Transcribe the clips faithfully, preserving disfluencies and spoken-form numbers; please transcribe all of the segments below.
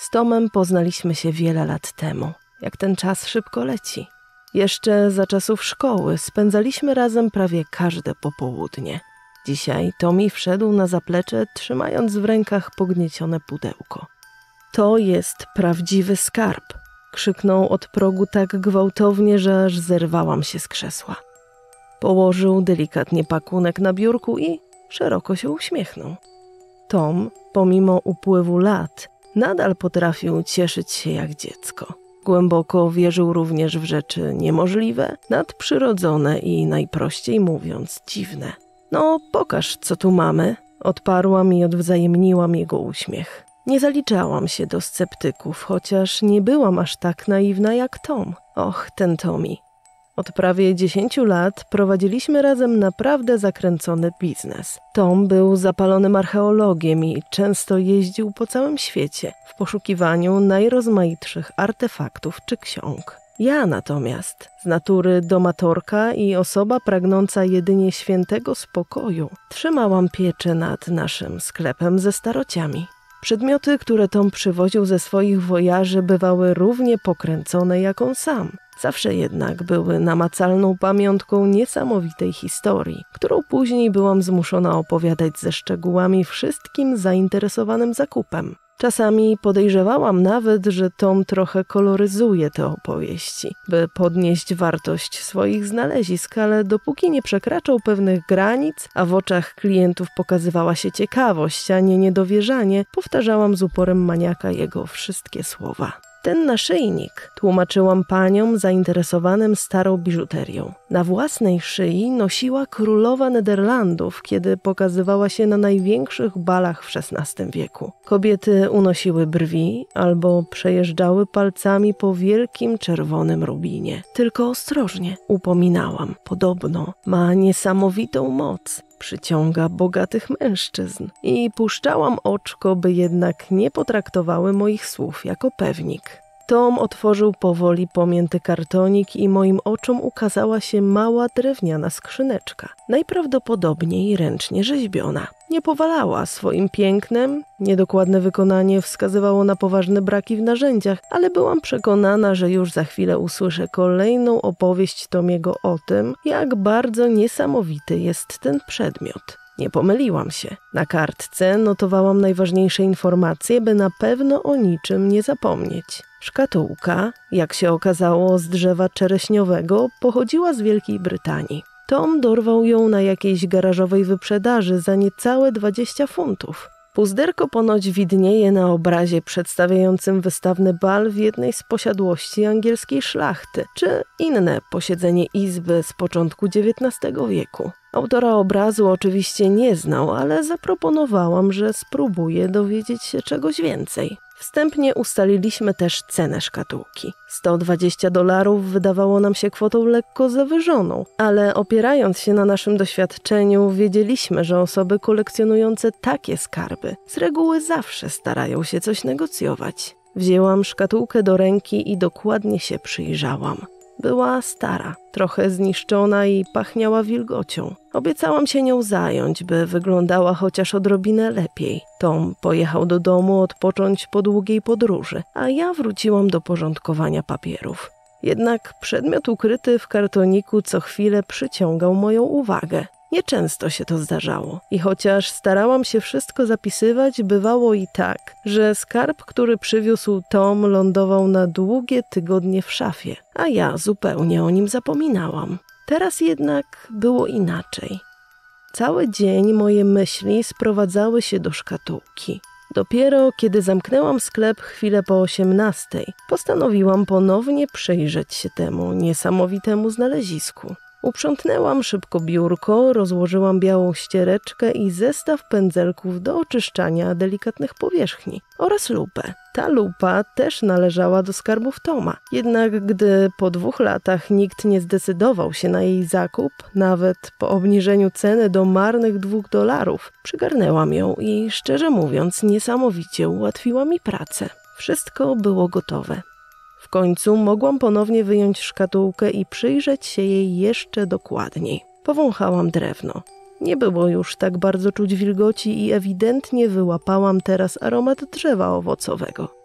Z Tomem poznaliśmy się wiele lat temu. Jak ten czas szybko leci. Jeszcze za czasów szkoły spędzaliśmy razem prawie każde popołudnie. Dzisiaj Tommy wszedł na zaplecze, trzymając w rękach pogniecione pudełko. To jest prawdziwy skarb, krzyknął od progu tak gwałtownie, że aż zerwałam się z krzesła. Położył delikatnie pakunek na biurku i szeroko się uśmiechnął. Tom, pomimo upływu lat, nadal potrafił cieszyć się jak dziecko. Głęboko wierzył również w rzeczy niemożliwe, nadprzyrodzone i najprościej mówiąc dziwne. No, pokaż, co tu mamy, odparłam i odwzajemniłam jego uśmiech. Nie zaliczałam się do sceptyków, chociaż nie byłam aż tak naiwna jak Tom. Och, ten Tommy. Od prawie dziesięciu lat prowadziliśmy razem naprawdę zakręcony biznes. Tom był zapalonym archeologiem i często jeździł po całym świecie w poszukiwaniu najrozmaitszych artefaktów czy ksiąg. Ja natomiast, z natury domatorka i osoba pragnąca jedynie świętego spokoju, trzymałam pieczę nad naszym sklepem ze starociami. Przedmioty, które Tom przywoził ze swoich wojaży, bywały równie pokręcone jak on sam. Zawsze jednak były namacalną pamiątką niesamowitej historii, którą później byłam zmuszona opowiadać ze szczegółami wszystkim zainteresowanym zakupem. Czasami podejrzewałam nawet, że Tom trochę koloryzuje te opowieści, by podnieść wartość swoich znalezisk, ale dopóki nie przekraczał pewnych granic, a w oczach klientów pokazywała się ciekawość, a nie niedowierzanie, powtarzałam z uporem maniaka jego wszystkie słowa. Ten naszyjnik tłumaczyłam paniom zainteresowanym starą biżuterią. Na własnej szyi nosiła królowa Nederlandów, kiedy pokazywała się na największych balach w szesnastym wieku. Kobiety unosiły brwi albo przejeżdżały palcami po wielkim czerwonym rubinie. Tylko ostrożnie, upominałam. Podobno ma niesamowitą moc. Przyciąga bogatych mężczyzn i puszczałam oczko, by jednak nie potraktowały moich słów jako pewnik. Tom otworzył powoli pomięty kartonik i moim oczom ukazała się mała drewniana skrzyneczka, najprawdopodobniej ręcznie rzeźbiona. Nie powalała swoim pięknem, niedokładne wykonanie wskazywało na poważne braki w narzędziach, ale byłam przekonana, że już za chwilę usłyszę kolejną opowieść Tomiego o tym, jak bardzo niesamowity jest ten przedmiot. Nie pomyliłam się. Na kartce notowałam najważniejsze informacje, by na pewno o niczym nie zapomnieć. Szkatułka, jak się okazało z drzewa czereśniowego, pochodziła z Wielkiej Brytanii. Tom dorwał ją na jakiejś garażowej wyprzedaży za niecałe dwadzieścia funtów. Puzderko ponoć widnieje na obrazie przedstawiającym wystawny bal w jednej z posiadłości angielskiej szlachty, czy inne posiedzenie izby z początku dziewiętnastego wieku. Autora obrazu oczywiście nie znał, ale zaproponowałam, że spróbuję dowiedzieć się czegoś więcej. Wstępnie ustaliliśmy też cenę szkatułki. sto dwadzieścia dolarów wydawało nam się kwotą lekko zawyżoną, ale opierając się na naszym doświadczeniu, wiedzieliśmy, że osoby kolekcjonujące takie skarby z reguły zawsze starają się coś negocjować. Wzięłam szkatułkę do ręki i dokładnie się przyjrzałam. Była stara, trochę zniszczona i pachniała wilgocią. Obiecałam się nią zająć, by wyglądała chociaż odrobinę lepiej. Tom pojechał do domu odpocząć po długiej podróży, a ja wróciłam do porządkowania papierów. Jednak przedmiot ukryty w kartoniku co chwilę przyciągał moją uwagę. Nieczęsto się to zdarzało i chociaż starałam się wszystko zapisywać, bywało i tak, że skarb, który przywiózł Tom, lądował na długie tygodnie w szafie, a ja zupełnie o nim zapominałam. Teraz jednak było inaczej. Cały dzień moje myśli sprowadzały się do szkatułki. Dopiero kiedy zamknęłam sklep chwilę po osiemnastej, postanowiłam ponownie przyjrzeć się temu niesamowitemu znalezisku. Uprzątnęłam szybko biurko, rozłożyłam białą ściereczkę i zestaw pędzelków do oczyszczania delikatnych powierzchni oraz lupę. Ta lupa też należała do skarbów Toma. Jednak gdy po dwóch latach nikt nie zdecydował się na jej zakup, nawet po obniżeniu ceny do marnych dwóch dolarów, przygarnęłam ją i szczerze mówiąc niesamowicie ułatwiła mi pracę. Wszystko było gotowe. W końcu mogłam ponownie wyjąć szkatułkę i przyjrzeć się jej jeszcze dokładniej. Powąchałam drewno. Nie było już tak bardzo czuć wilgoci i ewidentnie wyłapałam teraz aromat drzewa owocowego.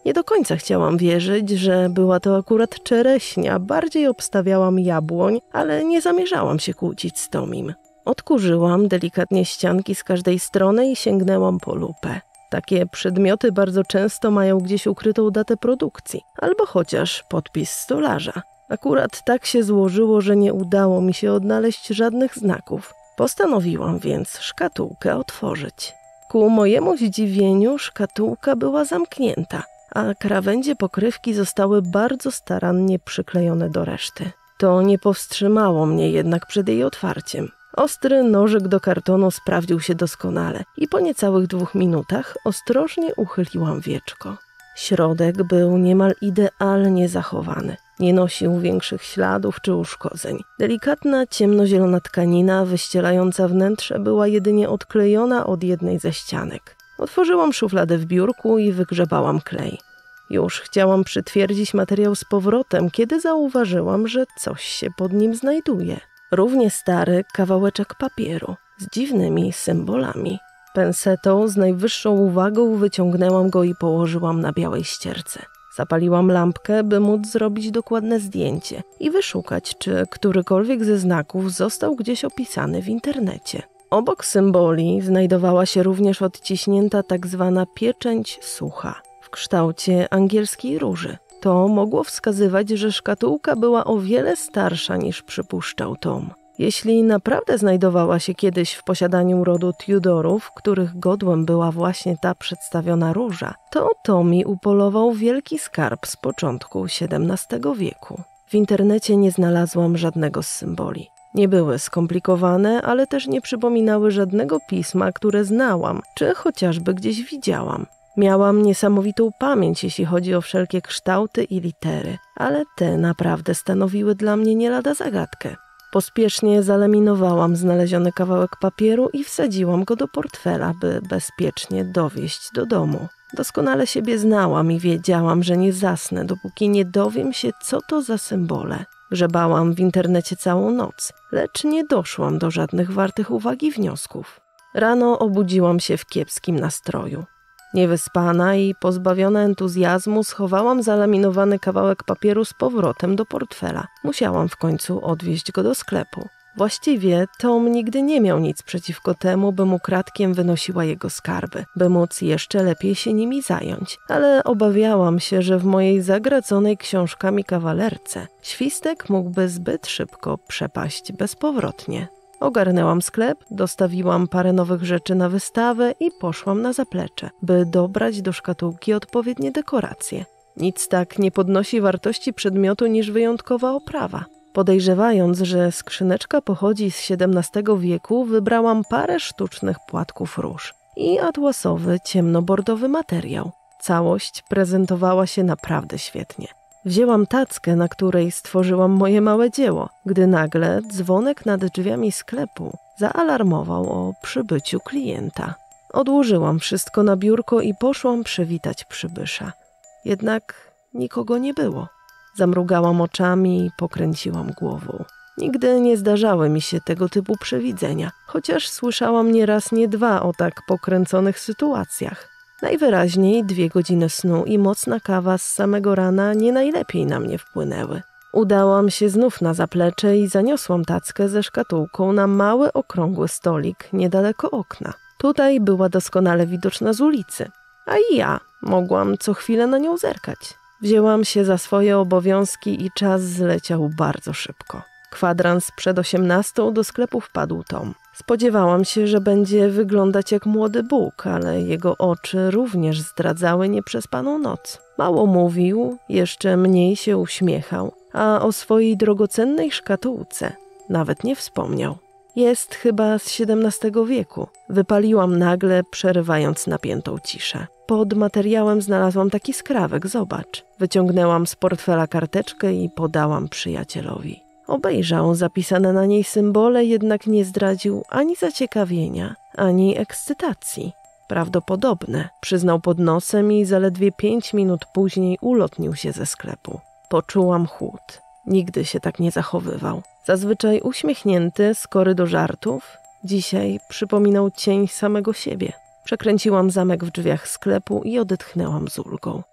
Nie do końca chciałam wierzyć, że była to akurat czereśnia, bardziej obstawiałam jabłoń, ale nie zamierzałam się kłócić z Tomim. Odkurzyłam delikatnie ścianki z każdej strony i sięgnęłam po lupę. Takie przedmioty bardzo często mają gdzieś ukrytą datę produkcji, albo chociaż podpis stolarza. Akurat tak się złożyło, że nie udało mi się odnaleźć żadnych znaków. Postanowiłam więc szkatułkę otworzyć. Ku mojemu zdziwieniu szkatułka była zamknięta, a krawędzie pokrywki zostały bardzo starannie przyklejone do reszty. To nie powstrzymało mnie jednak przed jej otwarciem. Ostry nożyk do kartonu sprawdził się doskonale i po niecałych dwóch minutach ostrożnie uchyliłam wieczko. Środek był niemal idealnie zachowany. Nie nosił większych śladów czy uszkodzeń. Delikatna, ciemnozielona tkanina wyścielająca wnętrze była jedynie odklejona od jednej ze ścianek. Otworzyłam szufladę w biurku i wygrzebałam klej. Już chciałam przytwierdzić materiał z powrotem, kiedy zauważyłam, że coś się pod nim znajduje. Równie stary kawałeczek papieru z dziwnymi symbolami. Pensetą z najwyższą uwagą wyciągnęłam go i położyłam na białej ścierce. Zapaliłam lampkę, by móc zrobić dokładne zdjęcie i wyszukać, czy którykolwiek ze znaków został gdzieś opisany w internecie. Obok symboli znajdowała się również odciśnięta tak zwana pieczęć sucha w kształcie angielskiej róży. To mogło wskazywać, że szkatułka była o wiele starsza niż przypuszczał Tom. Jeśli naprawdę znajdowała się kiedyś w posiadaniu rodu Tudorów, których godłem była właśnie ta przedstawiona róża, to Tommy upolował wielki skarb z początku siedemnastego wieku. W internecie nie znalazłam żadnego z symboli. Nie były skomplikowane, ale też nie przypominały żadnego pisma, które znałam, czy chociażby gdzieś widziałam. Miałam niesamowitą pamięć, jeśli chodzi o wszelkie kształty i litery, ale te naprawdę stanowiły dla mnie nie lada zagadkę. Pospiesznie zalaminowałam znaleziony kawałek papieru i wsadziłam go do portfela, by bezpiecznie dowieźć do domu. Doskonale siebie znałam i wiedziałam, że nie zasnę, dopóki nie dowiem się, co to za symbole. Grzebałam w internecie całą noc, lecz nie doszłam do żadnych wartych uwagi wniosków. Rano obudziłam się w kiepskim nastroju. Niewyspana i pozbawiona entuzjazmu schowałam zalaminowany kawałek papieru z powrotem do portfela. Musiałam w końcu odwieźć go do sklepu. Właściwie Tom nigdy nie miał nic przeciwko temu, bym ukradkiem wynosiła jego skarby, by móc jeszcze lepiej się nimi zająć. Ale obawiałam się, że w mojej zagraconej książkami kawalerce świstek mógłby zbyt szybko przepaść bezpowrotnie. Ogarnęłam sklep, dostawiłam parę nowych rzeczy na wystawę i poszłam na zaplecze, by dobrać do szkatułki odpowiednie dekoracje. Nic tak nie podnosi wartości przedmiotu niż wyjątkowa oprawa. Podejrzewając, że skrzyneczka pochodzi z siedemnastego wieku, wybrałam parę sztucznych płatków róż i atłasowy, ciemnobordowy materiał. Całość prezentowała się naprawdę świetnie. Wzięłam tackę, na której stworzyłam moje małe dzieło, gdy nagle dzwonek nad drzwiami sklepu zaalarmował o przybyciu klienta. Odłożyłam wszystko na biurko i poszłam przywitać przybysza. Jednak nikogo nie było. Zamrugałam oczami i pokręciłam głową. Nigdy nie zdarzały mi się tego typu przewidzenia, chociaż słyszałam nie raz, nie dwa o tak pokręconych sytuacjach. Najwyraźniej dwie godziny snu i mocna kawa z samego rana nie najlepiej na mnie wpłynęły. Udałam się znów na zaplecze i zaniosłam tackę ze szkatułką na mały, okrągły stolik niedaleko okna. Tutaj była doskonale widoczna z ulicy, a i ja mogłam co chwilę na nią zerkać. Wzięłam się za swoje obowiązki i czas zleciał bardzo szybko. Kwadrans przed osiemnastą do sklepu wpadł Tom. Spodziewałam się, że będzie wyglądać jak młody Bóg, ale jego oczy również zdradzały nieprzespaną noc. Mało mówił, jeszcze mniej się uśmiechał, a o swojej drogocennej szkatułce nawet nie wspomniał. Jest chyba z siedemnastego wieku. Wypaliłam nagle, przerywając napiętą ciszę. Pod materiałem znalazłam taki skrawek, zobacz. Wyciągnęłam z portfela karteczkę i podałam przyjacielowi. Obejrzał zapisane na niej symbole, jednak nie zdradził ani zaciekawienia, ani ekscytacji. Prawdopodobne, przyznał pod nosem i zaledwie pięć minut później ulotnił się ze sklepu. Poczułam chłód. Nigdy się tak nie zachowywał. Zazwyczaj uśmiechnięty, skory do żartów, dzisiaj przypominał cień samego siebie. Przekręciłam zamek w drzwiach sklepu i odetchnęłam z ulgą.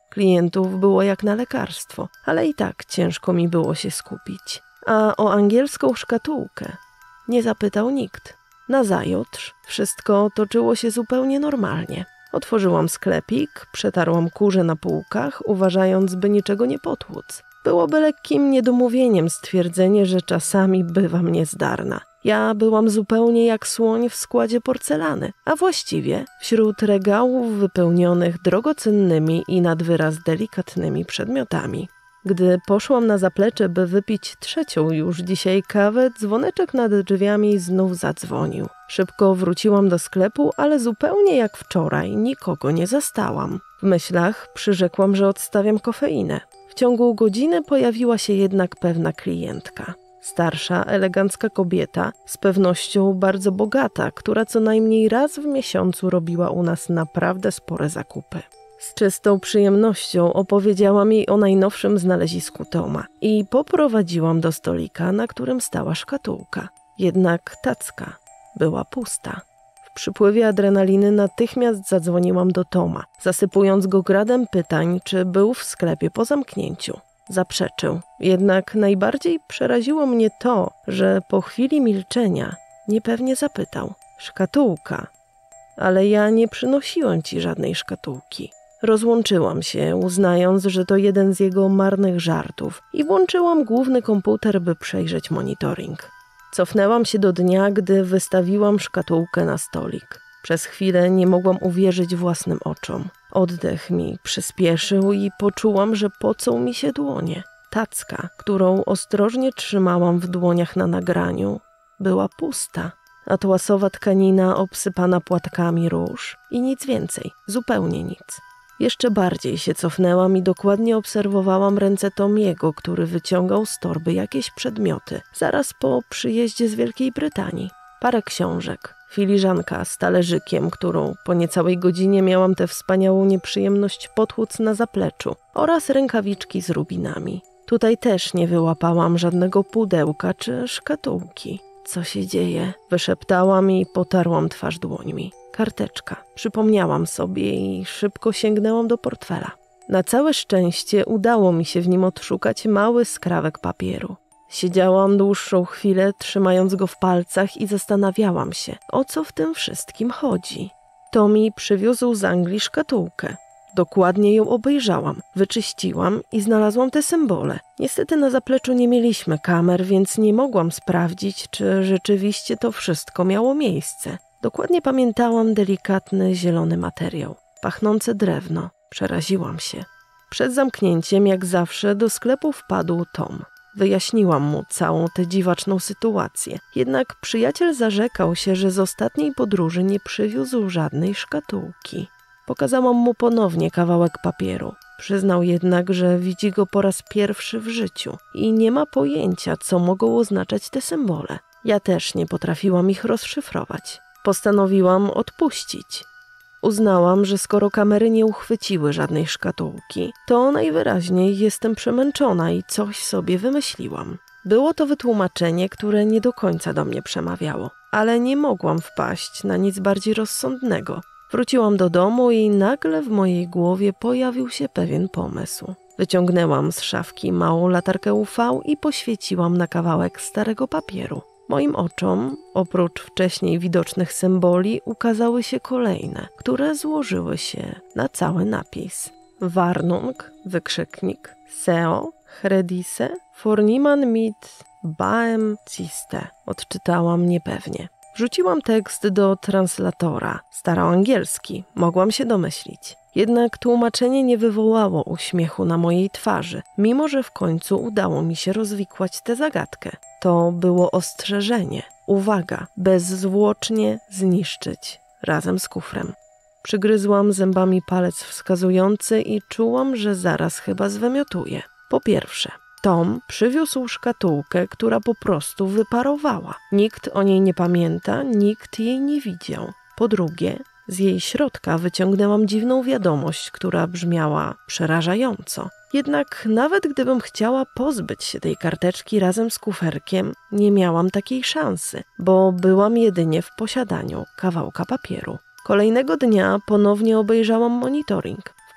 Klientów było jak na lekarstwo, ale i tak ciężko mi było się skupić. A o angielską szkatułkę nie zapytał nikt. Nazajutrz wszystko toczyło się zupełnie normalnie. Otworzyłam sklepik, przetarłam kurze na półkach, uważając, by niczego nie potłuc. Byłoby lekkim niedomówieniem stwierdzenie, że czasami bywam niezdarna. Ja byłam zupełnie jak słoń w składzie porcelany, a właściwie wśród regałów wypełnionych drogocennymi i nad wyraz delikatnymi przedmiotami. Gdy poszłam na zaplecze, by wypić trzecią już dzisiaj kawę, dzwoneczek nad drzwiami znów zadzwonił. Szybko wróciłam do sklepu, ale zupełnie jak wczoraj nikogo nie zastałam. W myślach przyrzekłam, że odstawiam kofeinę. W ciągu godziny pojawiła się jednak pewna klientka. Starsza, elegancka kobieta, z pewnością bardzo bogata, która co najmniej raz w miesiącu robiła u nas naprawdę spore zakupy. Z czystą przyjemnością opowiedziałam jej o najnowszym znalezisku Toma i poprowadziłam do stolika, na którym stała szkatułka. Jednak tacka była pusta. W przypływie adrenaliny natychmiast zadzwoniłam do Toma, zasypując go gradem pytań, czy był w sklepie po zamknięciu. Zaprzeczył. Jednak najbardziej przeraziło mnie to, że po chwili milczenia niepewnie zapytał: szkatułka. Ale ja nie przynosiłem ci żadnej szkatułki. Rozłączyłam się, uznając, że to jeden z jego marnych żartów i włączyłam główny komputer, by przejrzeć monitoring. Cofnęłam się do dnia, gdy wystawiłam szkatułkę na stolik. Przez chwilę nie mogłam uwierzyć własnym oczom. Oddech mi przyspieszył i poczułam, że pocą mi się dłonie. Tacka, którą ostrożnie trzymałam w dłoniach na nagraniu, była pusta. Atłasowa tkanina obsypana płatkami róż i nic więcej, zupełnie nic. Jeszcze bardziej się cofnęłam i dokładnie obserwowałam ręce Tomiego, który wyciągał z torby jakieś przedmioty, zaraz po przyjeździe z Wielkiej Brytanii. Parę książek, filiżanka z talerzykiem, którą po niecałej godzinie miałam tę wspaniałą nieprzyjemność potłuc na zapleczu, oraz rękawiczki z rubinami. Tutaj też nie wyłapałam żadnego pudełka czy szkatułki. Co się dzieje? Wyszeptałam i potarłam twarz dłońmi. Karteczka. Przypomniałam sobie i szybko sięgnęłam do portfela. Na całe szczęście udało mi się w nim odszukać mały skrawek papieru. Siedziałam dłuższą chwilę, trzymając go w palcach i zastanawiałam się, o co w tym wszystkim chodzi. Tommy przywiózł z Anglii szkatułkę. Dokładnie ją obejrzałam, wyczyściłam i znalazłam te symbole. Niestety na zapleczu nie mieliśmy kamer, więc nie mogłam sprawdzić, czy rzeczywiście to wszystko miało miejsce. Dokładnie pamiętałam delikatny, zielony materiał, pachnące drewno. Przeraziłam się. Przed zamknięciem, jak zawsze, do sklepu wpadł Tom. Wyjaśniłam mu całą tę dziwaczną sytuację. Jednak przyjaciel zarzekał się, że z ostatniej podróży nie przywiózł żadnej szkatułki. Pokazałam mu ponownie kawałek papieru. Przyznał jednak, że widzi go po raz pierwszy w życiu i nie ma pojęcia, co mogą oznaczać te symbole. Ja też nie potrafiłam ich rozszyfrować. Postanowiłam odpuścić. Uznałam, że skoro kamery nie uchwyciły żadnej szkatułki, to najwyraźniej jestem przemęczona i coś sobie wymyśliłam. Było to wytłumaczenie, które nie do końca do mnie przemawiało, ale nie mogłam wpaść na nic bardziej rozsądnego. Wróciłam do domu i nagle w mojej głowie pojawił się pewien pomysł. Wyciągnęłam z szafki małą latarkę U V i poświeciłam na kawałek starego papieru. Moim oczom, oprócz wcześniej widocznych symboli, ukazały się kolejne, które złożyły się na cały napis. Warnung, wykrzyknik, seo, hredise, forniman mit baem ciste. Odczytałam niepewnie. Wrzuciłam tekst do translatora. Staroangielski, mogłam się domyślić. Jednak tłumaczenie nie wywołało uśmiechu na mojej twarzy, mimo że w końcu udało mi się rozwikłać tę zagadkę. To było ostrzeżenie. Uwaga, bezzwłocznie zniszczyć, razem z kufrem. Przygryzłam zębami palec wskazujący i czułam, że zaraz chyba zwymiotuję. Po pierwsze, Tom przywiózł szkatułkę, która po prostu wyparowała. Nikt o niej nie pamięta, nikt jej nie widział. Po drugie, z jej środka wyciągnęłam dziwną wiadomość, która brzmiała przerażająco. Jednak nawet gdybym chciała pozbyć się tej karteczki razem z kuferkiem, nie miałam takiej szansy, bo byłam jedynie w posiadaniu kawałka papieru. Kolejnego dnia ponownie obejrzałam monitoring. W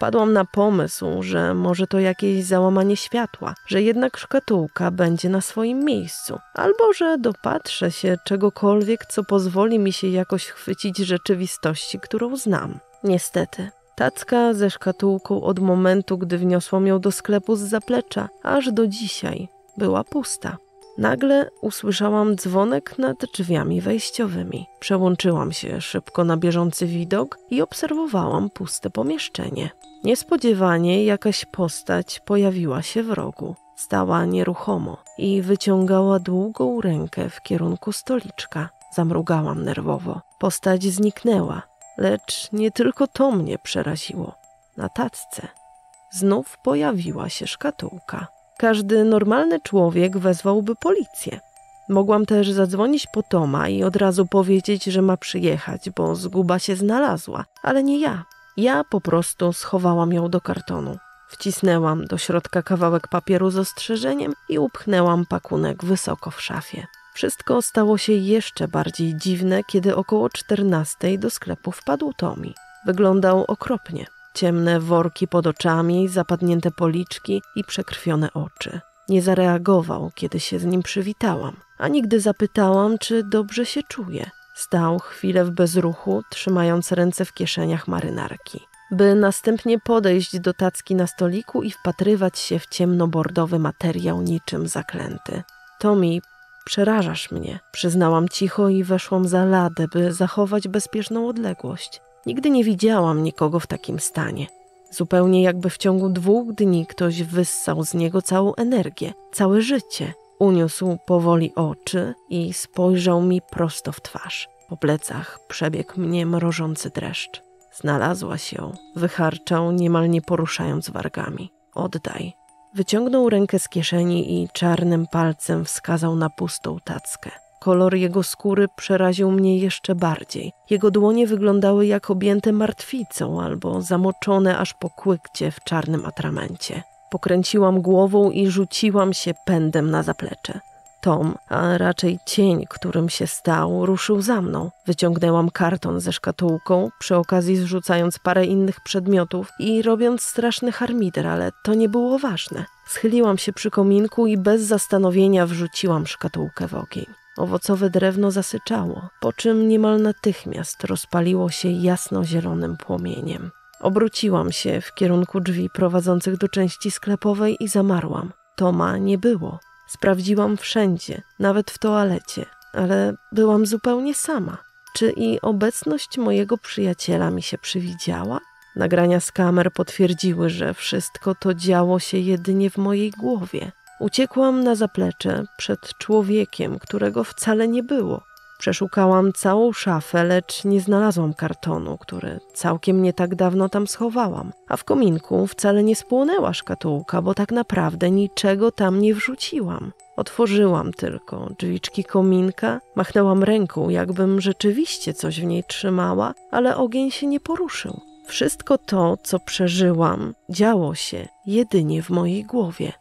Wpadłam na pomysł, że może to jakieś załamanie światła, że jednak szkatułka będzie na swoim miejscu, albo że dopatrzę się czegokolwiek, co pozwoli mi się jakoś chwycić rzeczywistości, którą znam. Niestety, tacka ze szkatułką od momentu, gdy wniosłam ją do sklepu z zaplecza, aż do dzisiaj była pusta. Nagle usłyszałam dzwonek nad drzwiami wejściowymi. Przełączyłam się szybko na bieżący widok i obserwowałam puste pomieszczenie. Niespodziewanie jakaś postać pojawiła się w rogu. Stała nieruchomo i wyciągała długą rękę w kierunku stoliczka. Zamrugałam nerwowo. Postać zniknęła, lecz nie tylko to mnie przeraziło. Na tacce znów pojawiła się szkatułka. Każdy normalny człowiek wezwałby policję. Mogłam też zadzwonić po Toma i od razu powiedzieć, że ma przyjechać, bo zguba się znalazła, ale nie ja. Ja po prostu schowałam ją do kartonu. Wcisnęłam do środka kawałek papieru z ostrzeżeniem i upchnęłam pakunek wysoko w szafie. Wszystko stało się jeszcze bardziej dziwne, kiedy około czternastej do sklepu wpadł Tommy. Wyglądał okropnie. Ciemne worki pod oczami, zapadnięte policzki i przekrwione oczy. Nie zareagował, kiedy się z nim przywitałam, ani gdy zapytałam, czy dobrze się czuje. Stał chwilę w bezruchu, trzymając ręce w kieszeniach marynarki, by następnie podejść do tacki na stoliku i wpatrywać się w ciemnobordowy materiał niczym zaklęty. Tommy, przerażasz mnie, przyznałam cicho i weszłam za ladę, by zachować bezpieczną odległość. Nigdy nie widziałam nikogo w takim stanie. Zupełnie jakby w ciągu dwóch dni ktoś wyssał z niego całą energię, całe życie. Uniósł powoli oczy i spojrzał mi prosto w twarz. Po plecach przebiegł mnie mrożący dreszcz. Znalazłaś ją, wycharczał, niemal nie poruszając wargami. Oddaj. Wyciągnął rękę z kieszeni i czarnym palcem wskazał na pustą tackę. Kolor jego skóry przeraził mnie jeszcze bardziej. Jego dłonie wyglądały jak objęte martwicą albo zamoczone aż po kłykcie w czarnym atramencie. Pokręciłam głową i rzuciłam się pędem na zaplecze. Tom, a raczej cień, którym się stał, ruszył za mną. Wyciągnęłam karton ze szkatułką, przy okazji zrzucając parę innych przedmiotów i robiąc straszny harmider, ale to nie było ważne. Schyliłam się przy kominku i bez zastanowienia wrzuciłam szkatułkę w ogień. Owocowe drewno zasyczało, po czym niemal natychmiast rozpaliło się jasno-zielonym płomieniem. Obróciłam się w kierunku drzwi prowadzących do części sklepowej i zamarłam. Toma nie było. Sprawdziłam wszędzie, nawet w toalecie, ale byłam zupełnie sama. Czy i obecność mojego przyjaciela mi się przywidziała? Nagrania z kamer potwierdziły, że wszystko to działo się jedynie w mojej głowie. Uciekłam na zaplecze przed człowiekiem, którego wcale nie było. Przeszukałam całą szafę, lecz nie znalazłam kartonu, który całkiem nie tak dawno tam schowałam. A w kominku wcale nie spłonęła szkatułka, bo tak naprawdę niczego tam nie wrzuciłam. Otworzyłam tylko drzwiczki kominka, machnęłam ręką, jakbym rzeczywiście coś w niej trzymała, ale ogień się nie poruszył. Wszystko to, co przeżyłam, działo się jedynie w mojej głowie.